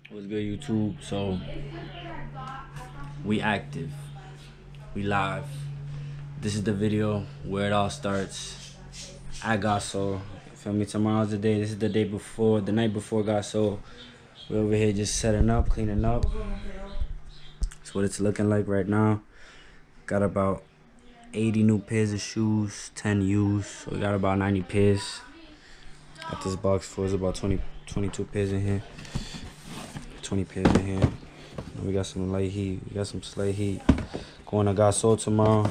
What's good, YouTube? So we active, we live. This is the video where it all starts. I got so, feel me? Tomorrow's the day. This is the day before, the night before got so. We're over here just setting up, cleaning up. That's what it's looking like right now. Got about 80 new pairs of shoes, 10 used. So we got about 90 pairs. Got this box full. There's about 22 pairs in here. 20 pairs in here. We got some light heat. We got some slight heat. Going to got sold tomorrow.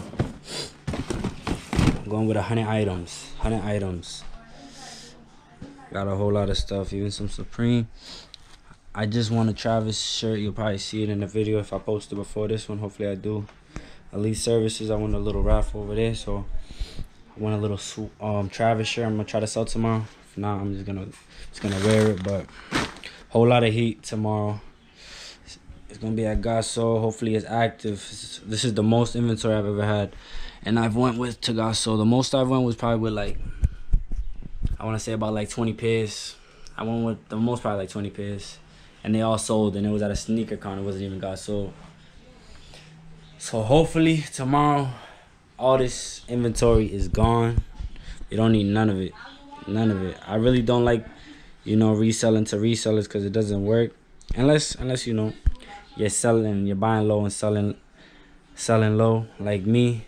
I'm going with 100 items. 100 items. Got a whole lot of stuff, even some Supreme. I just want a Travis shirt. You'll probably see it in the video if I post it before this one. Hopefully I do. Elite Services. I want a little raffle over there, so I want a little Travis shirt. I'm gonna try to sell tomorrow. If not, I'm just gonna wear it. But whole lot of heat tomorrow. It's gonna be at Gasso. Hopefully it's active. This is the most inventory I've ever had, and I've went with to Gasso. The most I've went was probably with like, I want to say about like 20 pairs. I went with the most, probably like 20 pairs, and they all sold. And it was at a sneaker con. It wasn't even Gasso. So hopefully tomorrow, all this inventory is gone. You don't need none of it. None of it. I really don't like, reselling to resellers, because it doesn't work. Unless you're selling, you're buying low and selling low, like me.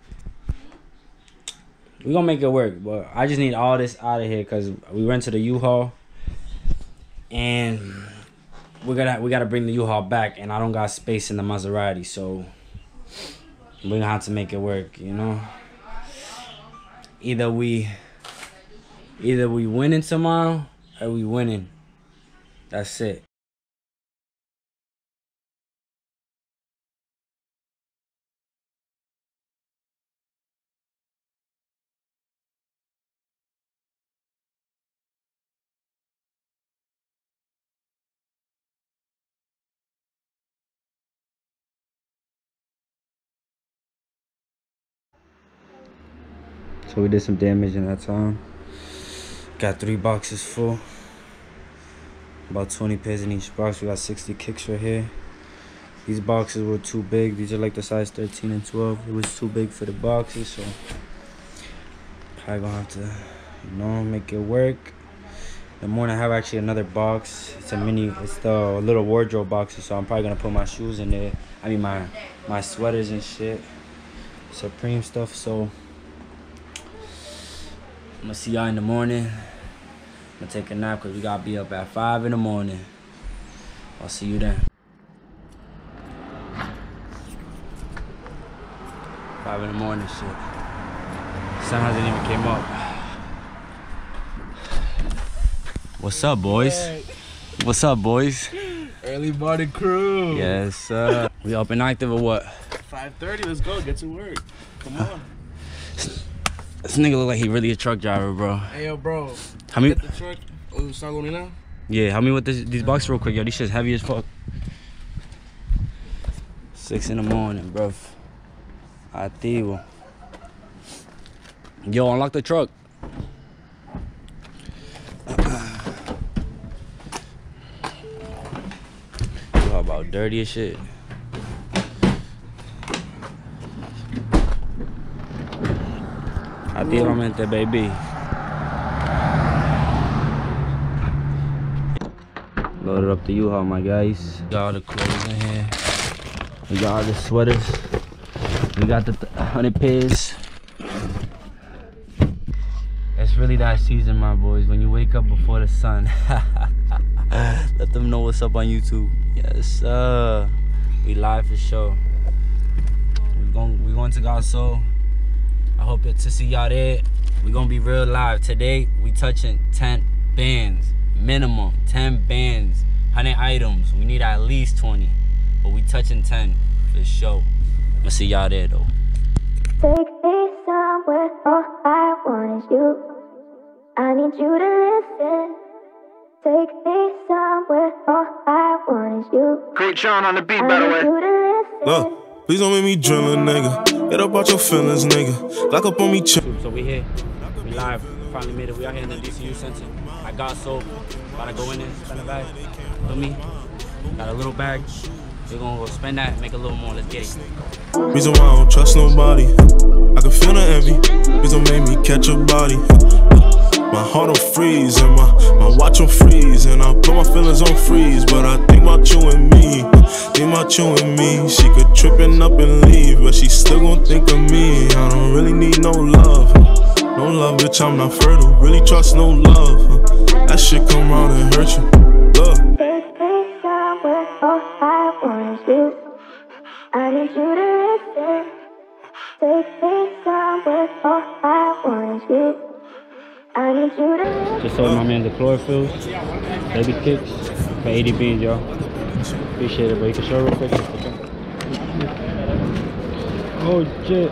We're gonna make it work, but I just need all this out of here because we went to the U-Haul, and we gotta bring the U-Haul back, and I don't got space in the Maserati, so we're gonna have to make it work, Either we winning tomorrow or we winning. That's it. So we did some damage in that time. Got 3 boxes full. About 20 pairs in each box. We got 60 kicks right here. These boxes were too big. These are like the size 13 and 12. It was too big for the boxes, so probably gonna have to, make it work. In the morning I have actually another box. It's the little wardrobe boxes, so I'm probably gonna put my shoes in there. I mean my sweaters and shit. Supreme stuff, so I'm gonna see y'all in the morning. I'm gonna take a nap because we gotta be up at 5 in the morning. I'll see you then. 5 in the morning, shit. Sun hasn't even came up. What's up, boys? What's up, boys? Early morning crew. Yes, sir. We up and active or what? 5:30. Let's go. Get to work. Come on. This nigga look like he really a truck driver, bro. Hey, yo, bro. How many? Get the truck. Oh, start going now? Yeah, help me with these boxes real quick, yo. These shit's heavy as fuck. 6 in the morning, bro. Activo. Yo, unlock the truck. You talk about dirty as shit. Activamente, baby. Loaded up the U-Haul, my guys. Got all the clothes in here. We got all the sweaters. We got the 100 pairs. It's really that season, my boys. When you wake up before the sun. Let them know what's up on YouTube. Yes, sir. We live for sure. We going to Gasso. I hope to see y'all there. We gonna be real live. Today, we touching 10 bands. Minimum 10 bands. 100 items. We need at least 20. But we touching 10 for sure. I'ma see y'all there though. Take me somewhere, all I want is you. I need you to listen. Take me somewhere, all I want is you. Great Sean on the beat, by the way. Look, please don't make me drill a nigga. Get up out your feelings, nigga. Lock up on me, So we here. We live. Finally made it. We out here in the DCU Center. I got so. About to go in there, spend a bag. Feel me? Got a little bag. We're gonna go spend that and make a little more. Let's get it. Reason why I don't trust nobody. I can feel the envy. Reason make me catch a body. My heart will freeze and my watch will freeze. And I put my feelings on freeze. But I think about you and me. Think about you and me. She could trippin' up and leave, but she still gon' think of me. I don't really need no love. No love, bitch, I'm not fertile. Really trust no love. That shit come around and hurt you. Love. Take me somewhere, all I want is you. I need you to listen. Take me somewhere, all I want is you. I need you to listen. Just sold my man the chlorophyll, baby kicks for 80 beans, y'all. Appreciate it, bro. You can show real quick. Oh shit.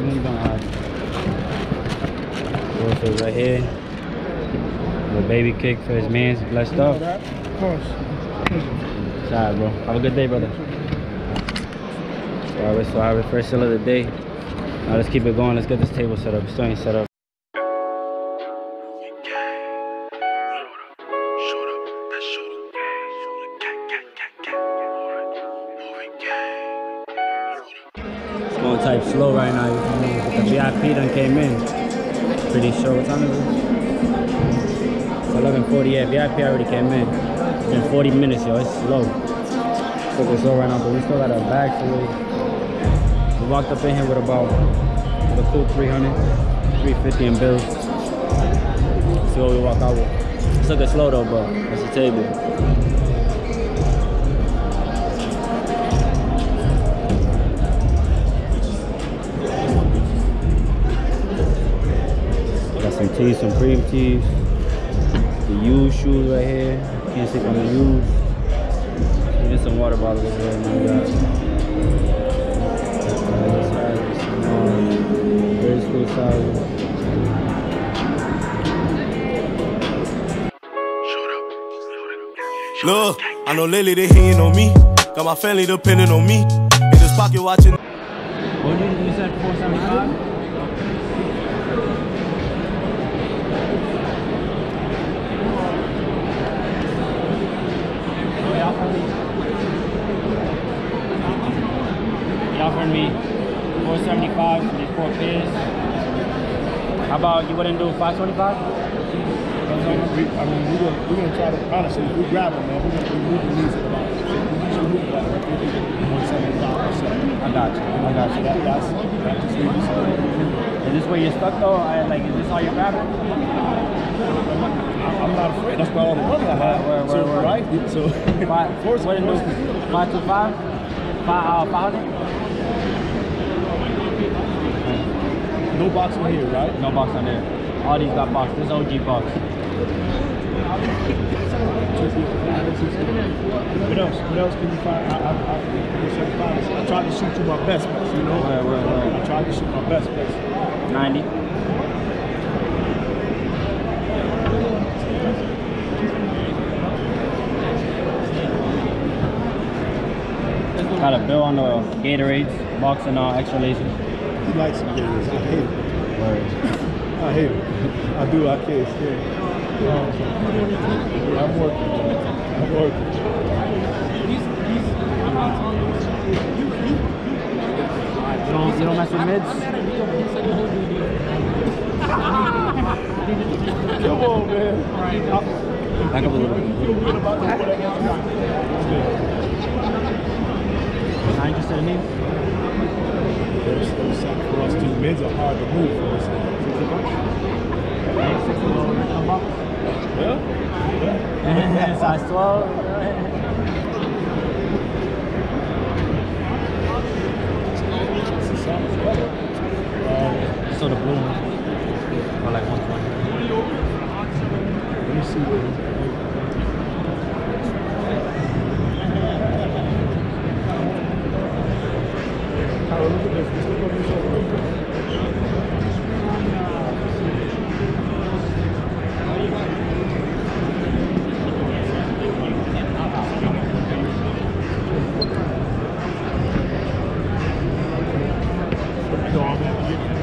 Chlorophyll right here. The baby kick for his man's blessed up. Of course. Sorry, bro. Have a good day, brother. Alright, so I have the first sale of the day. Now let's keep it going. Let's get this table set up. Still ain't set up. It's going type slow right now. But the VIP done came in. Pretty sure. What time is it? It's 11:40. Yeah, VIP already came in. It's been 40 minutes, yo. It's slow. It's slow right now, but we still got our bags full. We walked up in here with about a cool 300, 350 in bills. See what we walk out with. It's looking slow though, bro. That's the table. Got some tees, some cream tees. The used shoes right here. Can't sleep on the used. And some water bottles over there. Very school size. Look, I know lately they hating on me. Got my family depending on me. In this pocket watching. What did you said 475? He offered me 475 for these 4 pairs. How about you wouldn't do 525? I mean, we're gonna try to, honestly, if we grab them, man, we're gonna move the knees at about, usually move about 175%. I got you. That just leaves us. Is this where you're stuck though? Like, is this all you're grabbing? I'm not afraid. That's about all the money I have. Where? Right? So, What did you do? 525? 500? no box in here, right? No box on there. All these got box. This is OG box. What else? What else can you find? I tried to shoot you my best bets, you know? Right. I tried to shoot my best bets. 90. Got a bill on the Gatorades, box and extra laces. He likes some Gatorades. I hate it. Word. I hate it. I do. I can't stand it. I'm working. You don't mess with mids? Come on, man. Back up a little bit. Not interested in these? For us too, mids are hard to move for us. Yeah? Size 12? So the blue one. Or like 120. Let me see what look at this. Let's look over your shoulder real quick.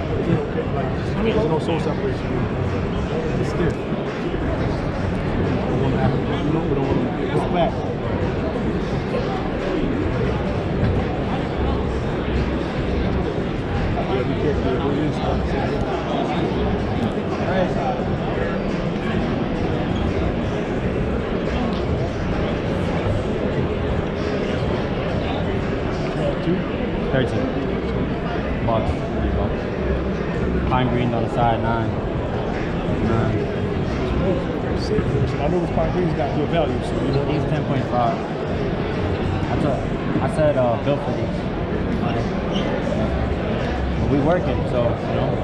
There's no soul separation. It's stiff. 13 bucks. There you go. Pine greens on the side, 9. 9. I know this pine green's got good value, so you know. These 10.5. I said built for these. But we working, so you know.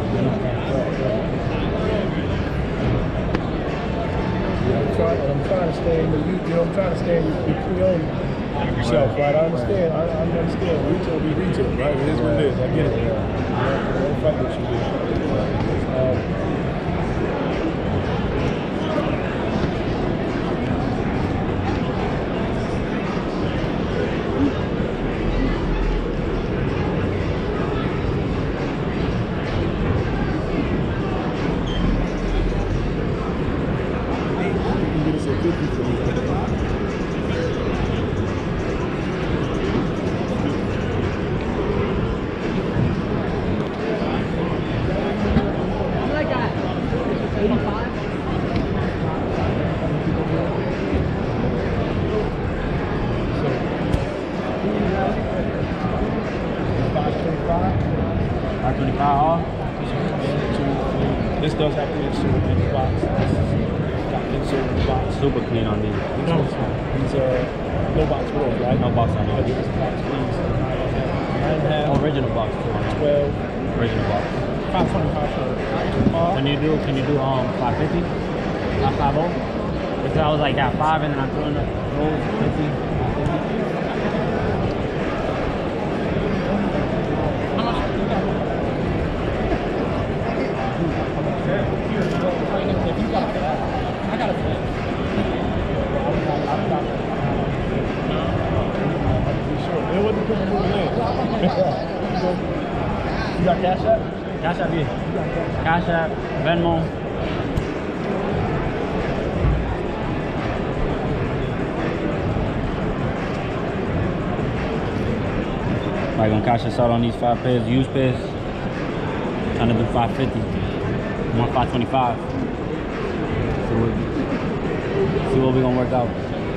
I'm trying to stay in the, I'm trying to stay in the pre-owned shelf, right? I understand. I understand. Retail be retail, right? It is what it is. I get it. I don't fight with you. This does have to insert in the box. Got insert in the box. Super clean on these. These are no box rolls, right? No box on But these. this is box, please. Original box too. 12. Original box. 525. Can you do 550? 550? Because I was like at 5 and then I'm throwing the rolls 50. 550. If you got that, I got a plan. Sure. It wasn't putting the movie in. You got Cash App? Cash App, yeah. Cash App, Venmo. Probably gonna cash us out on these 5 pairs, used pairs. Trying to do 550. I'm on 525. See what we gonna work out.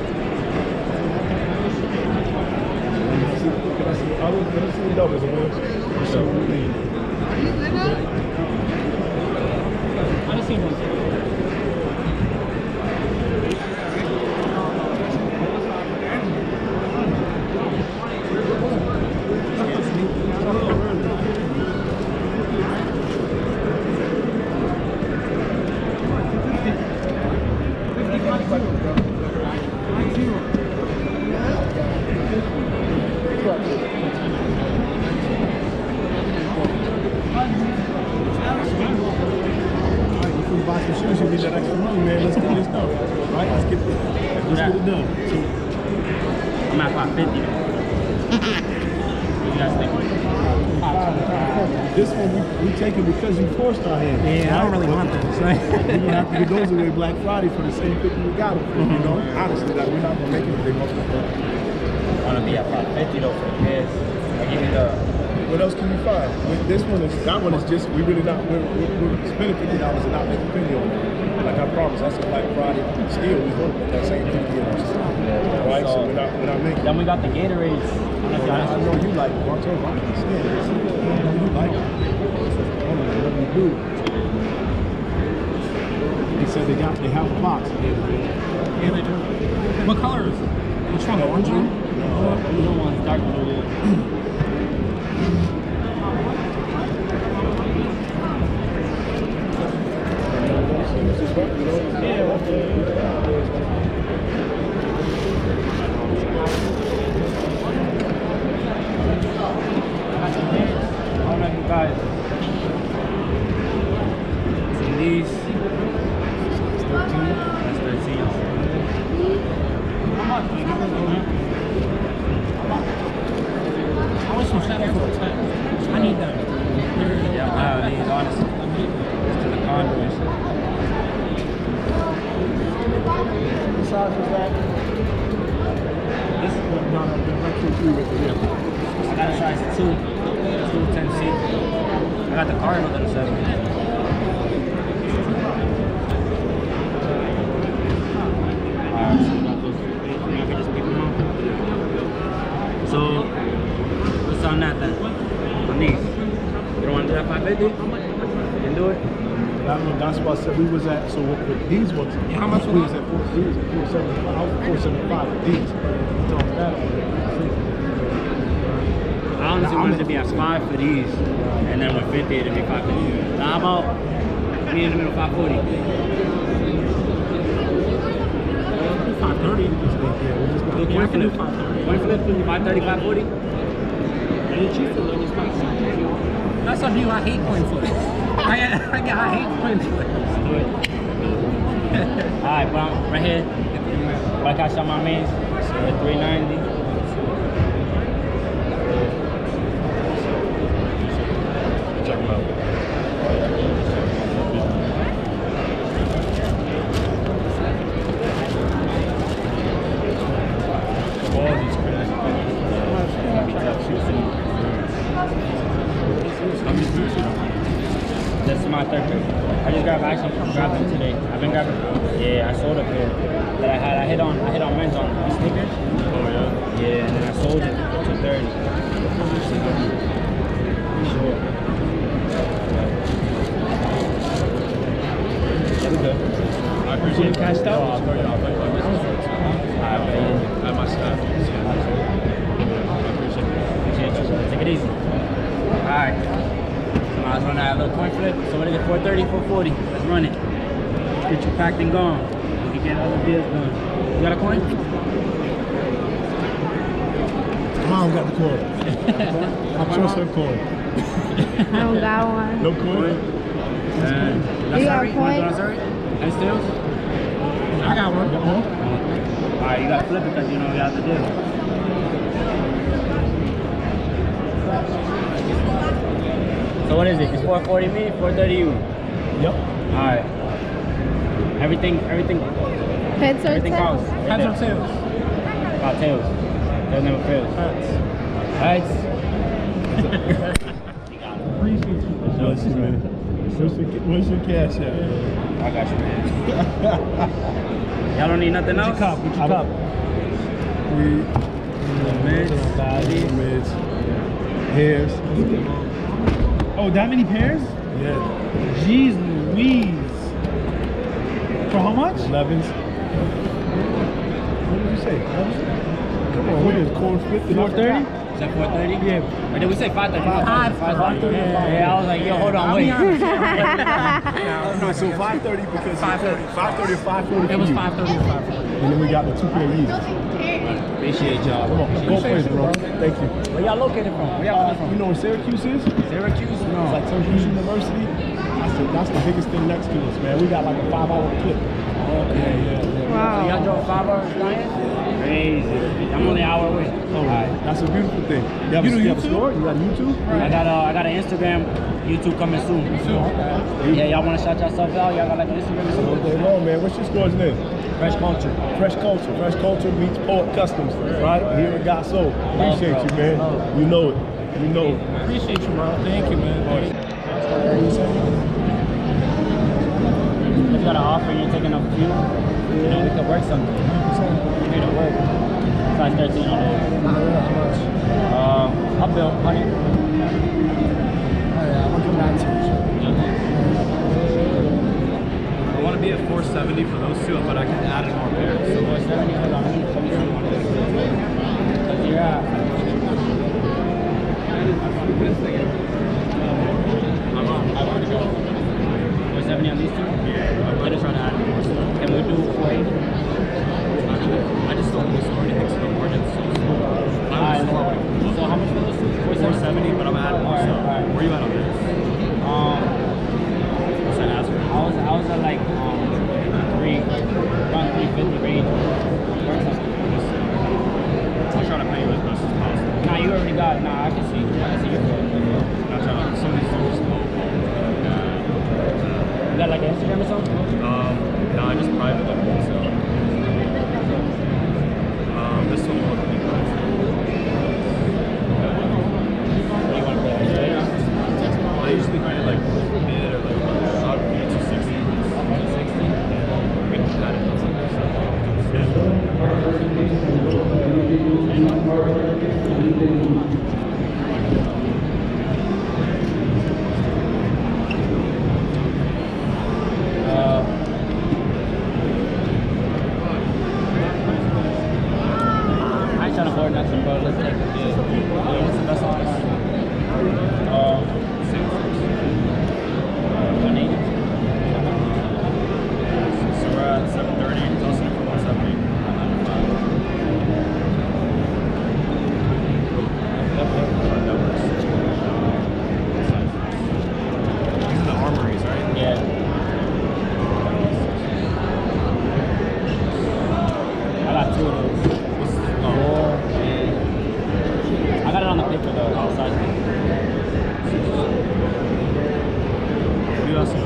Let me see the numbers. I just seen one. That extra money, man. Let's get this done, right? Let's get it done. So, I'm at 550. You guys think? This one we take it because you forced our hand. Yeah, I don't really want those. We're gonna have to get those away Black Friday for the same 50 we got them for. You know, honestly, like we're not gonna make anything off of that. I'm gonna be at 550 though for the pairs. I give you the. What else can you find? This one is, that one is just, we're spending $50 and not making a penny on it. Like I promised, that's a Black Friday steal. We hope that same 50 right? So we're not making. Then we got the Gatorades. I know you like it. I understand. I know you like it. I don't know what you do. They said they have a box. Yeah, they do. What color is it? Which one? The orange one? The blue one's dark blue. Alright, you guys. See these? That's 13. How much? I want some shadows for the time. I need them. Yeah, I have these, honestly. Just to the Converse. What size is that? This is what I got a size 2 10C. I got the Cardinal in a 7. So on that then. On these. You don't want to do that 550? You can do it? That's what I said we was at. So with these ones, how much we was at? 475. I was 475 with these. I honestly wanted to be at 5 for these, and then with 50 it'd be 550. Now how about me in the middle, 540? 530. Do coin flip. Coin flip, 530, 540? That's on you. I hate coin flip. I hate coin flip. Alright, well, right here. Like I shot my mains, so 390. Check them out. This is my third pair. I just grabbed them today. I've been grabbing. Yeah, I sold a pair that I had. I hit on men's on sneakers. Oh yeah. Yeah, and then I sold it to 30. Sure. There we go. I appreciate it. Cashed out? I'll tell you my business. I have my staff. I appreciate it. Appreciate you. Take it easy. Alright. I was running that little coin flip. So what is it? 430, 440. Let's run it. Let's get you packed and gone. We can get other deals done. You got a coin? Mom got the coin. I trust her coin. I don't got one. No coin? You got a coin? And stills? I got one. Alright, you gotta flip it because you know you have to do it. So what is it? It's 440 me, 430 you. Yep. Alright. Everything Heads or everything tails? counts. Heads or tails? About tails. Tails never fails. Heads. Where's your cash at? I got you, man. Y'all don't need nothing else? What's your cup? Mids. Hairs. Oh, that many pairs? Yeah. Jeez Louise. For how much? 11s. What did you say? 11s? Come on, what is corn flip? 430? Is that 430? Yeah. Or did we say 530? 530. Yeah, I was like, yo, hold on, wait. No, so 530 because 530 or 540. It was 530 or 540. And then we got the 2 pair Yeezys. Appreciate y'all. Come on, go place, bro. Thank you. Where y'all located from? Where y'all coming from? You know where Syracuse is? Syracuse? It's No. like Syracuse University. That's the biggest thing next to us, man. We got like a 5-hour clip. Okay. Yeah. So Wow. y'all drove 5 hours flying? Crazy. I'm only an hour away. Alright. That's a beautiful thing. You have a store? You got YouTube? I got an Instagram, YouTube coming soon. Yeah, y'all want to shout yourself out? Y'all got like an Instagram or All something? day long, man. What's your store's name? Fresh Culture. Fresh Culture. Fresh Culture meets Poet Customs, right? Here in Got Soul. Appreciate you, man. You know it. You know it. Appreciate you, bro. Thank you, man. If you got an offer and you're taking a few, you know, we could work something. Here to work. Size 13 on it. I'll build 100. I want to be at 470 for those two, but I can add in more pairs. So 470 is on me. Yeah. I've already got 470 on these two? Yeah. I'm just trying to add more. Can we do 480? I just don't know so many things to the margins. So how much for those two? 470, but I'm adding more stuff. Alright. Where are you at on this? What's that answer? I was at like around 350 range. I'm trying to pay you as best as possible. Nah, you already got. Nah, I can see. I'm trying to. Some of these things just You got like an Instagram or something? no, I just private them. So this one will look pretty nice. What do you want to play? I usually kind of like mid or like up 260. 260. We can add it. Ford next one, but let's take it. Yeah. What's the best line? 180. So we're at 730. It's also for 170. That works. These are the armories, right? Yeah. I got 2 of those. I got it on the picture though. Outside. What do you also know?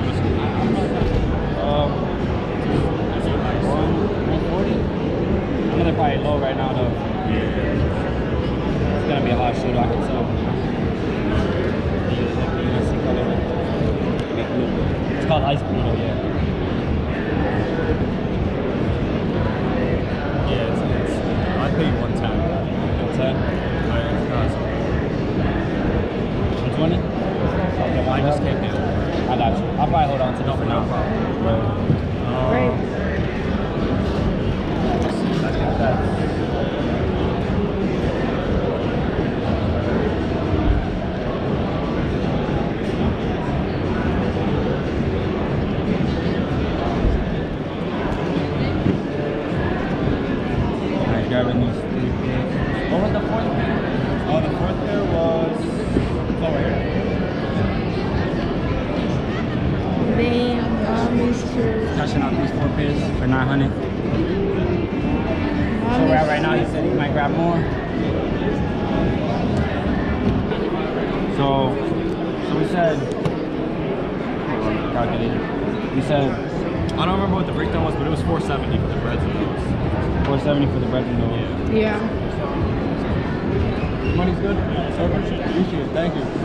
140. I'm gonna probably low right now though. It's gonna be a hot shooter, I can tell. It's called ice cream, yeah. Yeah, it's I'd pay you 110. 110? 120? Okay, I just can't do it. I got you. I'll probably hold on to it for now. Great. I think that's... Alright, grabbing these 3 pairs. What was the 4th pair? Oh, the 4th pair was... It's over here. Damn, these two. Cashing out these 4 pairs for 900. So we're at right now, he said he might grab more. So we said, calculated. We said, I don't remember what the breakdown was, but it was 470 for the breads and those. 470 for the breads and those. Yeah. Money's good? Appreciate it, thank you.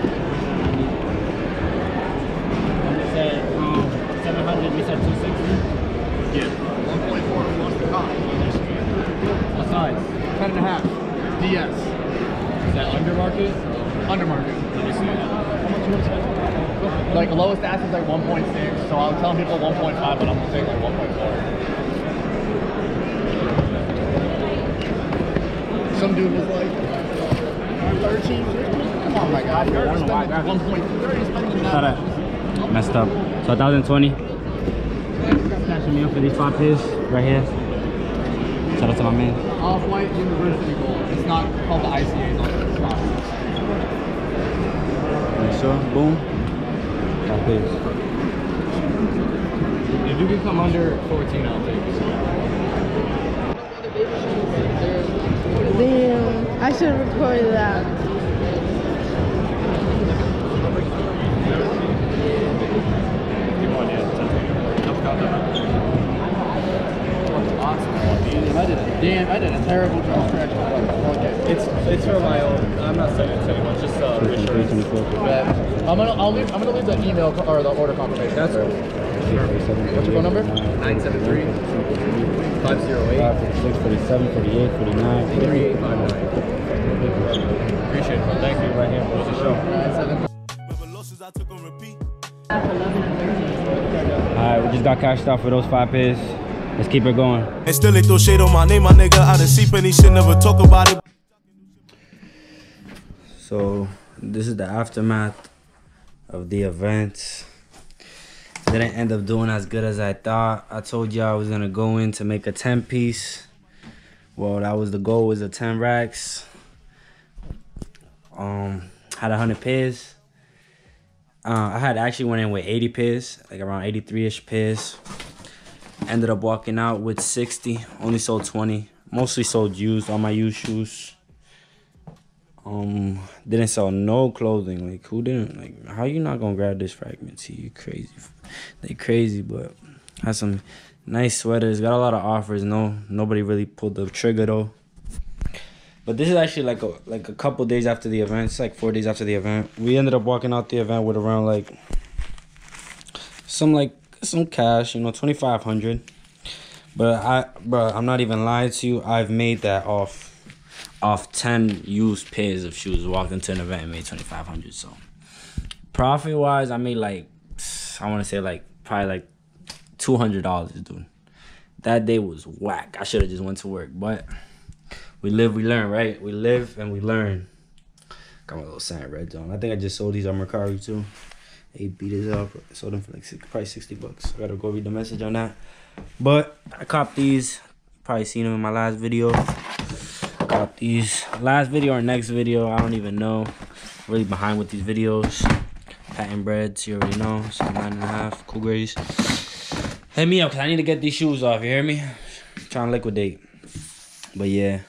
And we said 700, we said 260. Yeah. 1.4 plus the cost. What size? 10.5. DS. Is that under market? Under market. Let me see that. Like lowest ask is like 1.6, so I was telling people 1.5, but I'm gonna say like 1.4. Some dude was like 13. Come on, my God, you're spending 1.3, spending that. Messed up. So 1,020. Catching me up for these 5 pairs right here. Shout out to my man. Off-white University Gold. It's not called the ICA, it's on the spot. You sure? Boom. 5 pairs. If you can come under 14, I'll take it. Damn, I should have recorded that. Damn, I did a terrible draw stretch. Okay. It's for my own. I'm not saying it's anyone. It's just reassurance. I'm gonna leave the email or the order confirmation. That's cool. What's your phone number? 973 508 46, 47, 48, 49, 3859. Appreciate it. Thank you. Right here. What's the show? Alright, we just got cashed out for those 5 pairs. Let's keep it going. And still they throw shade on my name, my nigga. I done see plenty shit, never talk about it. So this is the aftermath of the event. Didn't end up doing as good as I thought. I told you I was gonna go in to make a 10 piece. Well, that was the goal, was a 10 racks. Had 100 pairs. I had actually went in with 80 pairs, like around 83-ish pairs. Ended up walking out with 60. Only sold 20. Mostly sold used, all my used shoes. Didn't sell no clothing. Like, who didn't? Like, how you not gonna grab this fragment? See, you crazy. They crazy, but had some nice sweaters. Got a lot of offers. Nobody really pulled the trigger though. But this is actually like a couple days after the event. It's like 4 days after the event. We ended up walking out the event with around like some cash, you know, 2,500. But I'm not even lying to you. I've made that off 10 used pairs of shoes. Walked into an event and made 2,500. So profit wise, I made like, I want to say like probably like $200, dude. That day was whack. I should have just went to work, but We live, we learn, right? We live and we learn. Got my little Saint Reds on. I think I just sold these on Mercari too. They beat us up. Sold them for like probably $60. I gotta go read the message on that. But I copped these. Probably seen them in my last video. Got these. Last video or next video, I don't even know. Really behind with these videos. Patent breads, you already know. So 9.5, cool grades. Hit me up, cause I need to get these shoes off, you hear me? Trying to liquidate. But yeah.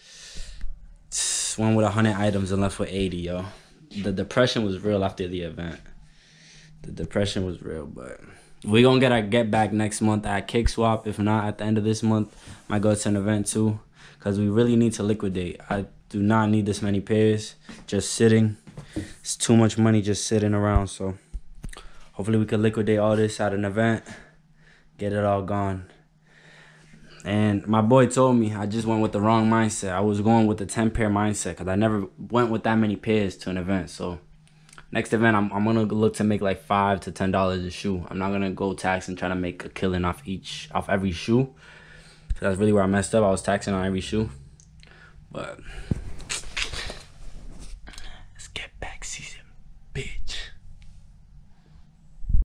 One with 100 items and left with 80, yo. The depression was real after the event. The depression was real, but we're gonna get our get back next month at Kick Swap. If not, at the end of this month, might go to an event too. Because we really need to liquidate. I do not need this many pairs just sitting. It's too much money just sitting around. So hopefully we can liquidate all this at an event. Get it all gone. And my boy told me I just went with the wrong mindset. I was going with the 10 pair mindset because I never went with that many pairs to an event. So next event, I'm going to look to make like $5 to $10 a shoe. I'm not going to go tax and try to make a killing off every shoe. That's really where I messed up. I was taxing on every shoe. But